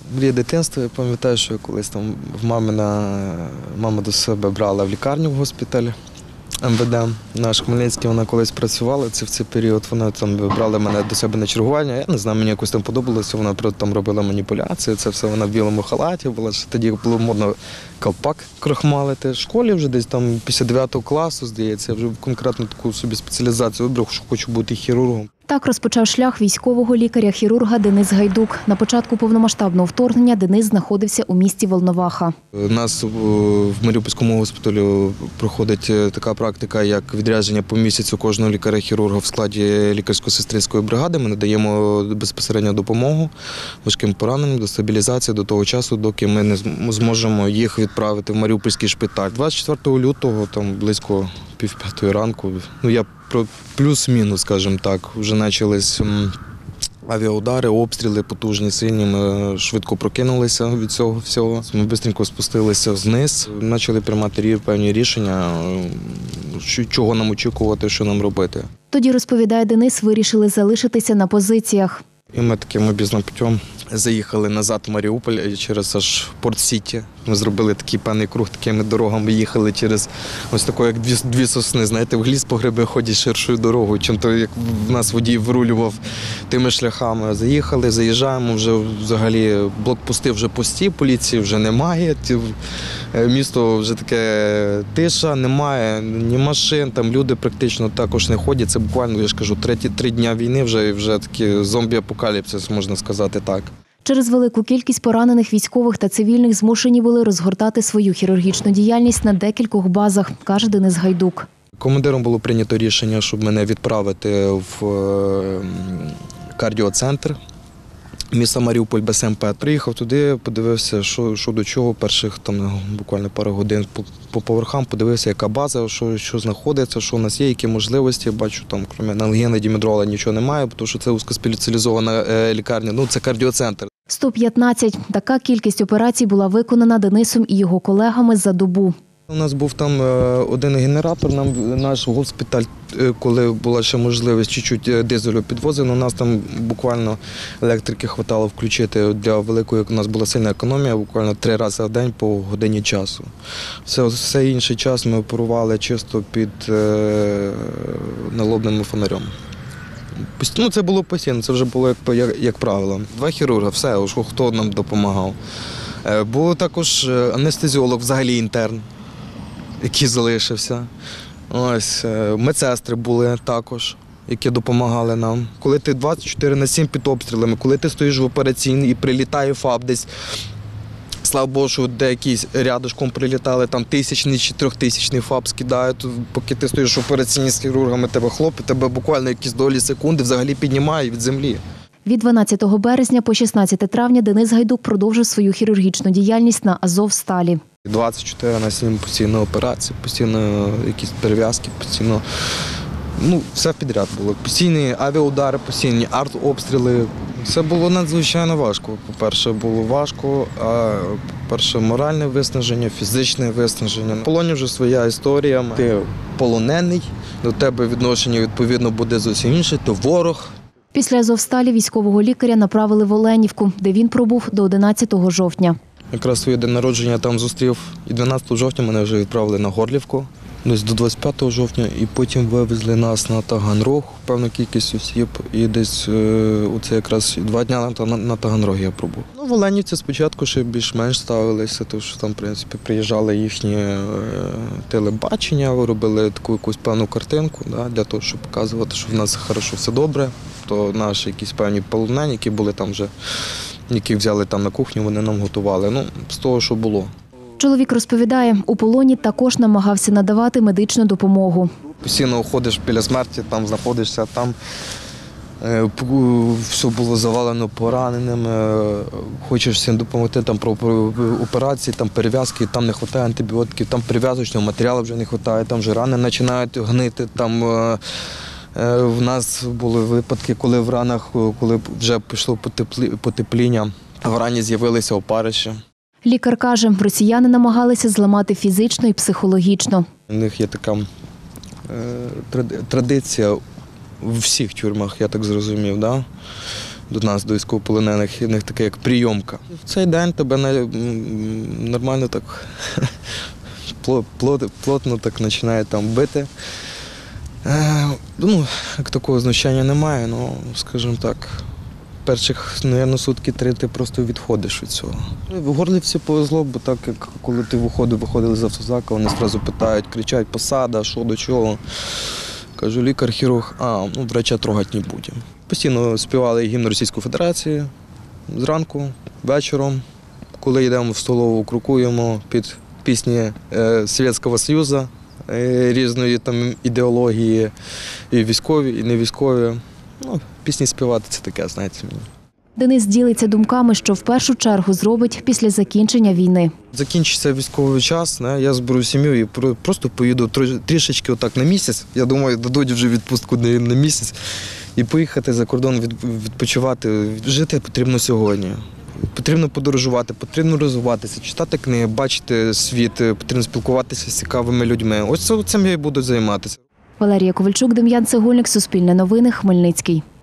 Мрія дитинства, я пам'ятаю, що я колись там мама до себе брала в лікарню в госпіталь МВД. Наш Хмельницький, вона колись працювала в цей період, вона там брала мене до себе на чергування. Я не знаю, мені якось там подобалося, вона там робила маніпуляції, це все вона в білому халаті була. Тоді було модно ковпак крохмалити. В школі вже десь там після 9 класу, здається, я вже конкретно таку собі спеціалізацію вибрав, що хочу бути хірургом. Так розпочав шлях військового лікаря-хірурга Денис Гайдук. На початку повномасштабного вторгнення Денис знаходився у місті Волноваха. У нас в Маріупольському госпіталі проходить така практика, як відрядження по місяцю кожного лікаря-хірурга в складі лікарсько-сестринської бригади. Ми надаємо безпосередньо допомогу важким пораненням до стабілізації до того часу, доки ми не зможемо їх відправити в Маріупольський шпиталь. 24 лютого, там близько 4:30 ранку, я плюс-мінус, скажімо так, вже почались авіаудари, обстріли потужні, сильні. Ми швидко прокинулися від цього всього. Ми швидко спустилися вниз, почали приймати певні рішення, чого нам очікувати, що нам робити. Тоді, розповідає Денис, вирішили залишитися на позиціях. І ми таким об'їзним путем заїхали назад в Маріуполь через аж Порт-Сіті. Ми зробили такий певний круг, такими дорогами їхали через ось таку, як дві сосни. Знаєте, в ліс по гриби ходять ширшою дорогою, чим то, як в нас водій вирулював тими шляхами. Заїхали, заїжджаємо, вже взагалі блокпости вже пусті, поліції вже немає. Місто вже таке тиша, немає ні машин, там люди практично також не ходять. Це буквально, я ж кажу, три дня війни вже такі зомбі-апокаліпсис, можна сказати так. Через велику кількість поранених військових та цивільних змушені були розгортати свою хірургічну діяльність на декількох базах, каже Денис Гайдук. Командиром було прийнято рішення, щоб мене відправити в кардіоцентр міста Маріуполь БСМП. Приїхав туди, подивився, що до чого, перших там буквально пару годин по поверхам, подивився, яка база, що знаходиться, що у нас є, які можливості. Бачу, там, крім аналгена, дімедрола, нічого немає, тому що це вузькоспеціалізована лікарня, це кардіоцентр. 115. Така кількість операцій була виконана Денисом і його колегами за добу. У нас був там один генератор, наш госпіталь, коли була ще можливість чуть-чуть дизелю підвозити, у нас там буквально електрики хватало включити для великої, у нас була сильна економія, буквально 3 рази в день по годині часу. Все інший час ми оперували чисто під налобним фонарем. Це було постійно, це вже було як правило. 2 хірурги, все, хто нам допомагав. Був також анестезіолог, взагалі інтерн, який залишився. Ось, медсестри були також, які допомагали нам. Коли ти 24/7 під обстрілами, коли ти стоїш в операційній і прилітає ФАП десь, слава Богу, що деякі рядышком прилітали, там 1000 чи 3000 ФАП скидають, поки ти стоїш в операційній з хірургами, тебе буквально якісь долі секунди взагалі піднімає від землі. Від 12 березня по 16 травня Денис Гайдук продовжив свою хірургічну діяльність на Азовсталі. 24/7 постійно операції, постійно якісь перев'язки, постійно, все підряд було. Постійні авіаудари, постійні артобстріли. Це було надзвичайно важко. По-перше, було важко, а по-перше, моральне виснаження, фізичне виснаження. В полоні вже своя історія. Ти полонений, до тебе відношення відповідно буде зовсім інше, ти ворог. Після Азовсталі військового лікаря направили в Оленівку, де він пробув до 11 жовтня. Якраз своє день народження там зустрів, і 12 жовтня мене вже відправили на Горлівку, десь до 25 жовтня, і потім вивезли нас на Таганрог, певну кількість осіб, і десь оце якраз 2 дня на Таганрогі я пробув. В Оленівці спочатку ще більш-менш ставилися, тому що там, в принципі, приїжджали їхні телебачення, робили таку якусь певну картинку, для того, щоб показувати, що в нас хорошо, все добре, то наші якісь певні полонені, які були там вже, яких взяли там на кухню, вони нам готували, з того, що було. Чоловік розповідає, у полоні також намагався надавати медичну допомогу. Постійно ходиш біля смерті, там знаходишся, там все було завалено пораненими, хочеш всім допомогти, там про операції, там перев'язки, там не вистачає антибіотиків, там перев'язочного матеріалу вже не вистачає, там вже рани починають гнити, там в нас були випадки, коли в ранах, коли вже пішло потепління, в рані з'явилися опариші. Лікар каже, росіяни намагалися зламати фізично і психологічно. У них є така традиція в всіх тюрмах, я так зрозумів, до нас, до військовополонених, і в них таке як прийомка. В цей день тебе нормально так плотно так починає там бити. Ну, як такого знущання немає, ну, скажімо так, перших, мабуть, сутки-3 ти просто відходиш від цього. В Горлівці повезло, бо так, як коли ти виходили з автозака, вони одразу питають, кричать, посада, що до чого. Кажу, лікар-хірург, ну, врача трогати не будемо. Постійно співали гімн Російської Федерації зранку, вечором. Коли йдемо в столову, крокуємо під пісні Совєтського Союзу, різної там ідеології, і військові, і не військові. Ну, пісні співати – це таке, знаєте. Денис ділиться думками, що в першу чергу зробить після закінчення війни. Закінчиться військовий час, я зберу сім'ю і просто поїду трішечки отак на місяць. Я думаю, дадуть вже відпустку на місяць. І поїхати за кордон відпочивати. Жити потрібно сьогодні. Потрібно подорожувати, потрібно розвиватися, читати книги, бачити світ, потрібно спілкуватися з цікавими людьми. Ось цим я і буду займатися. Валерія Ковальчук, Дем'ян Цегольник, Суспільне новини, Хмельницький.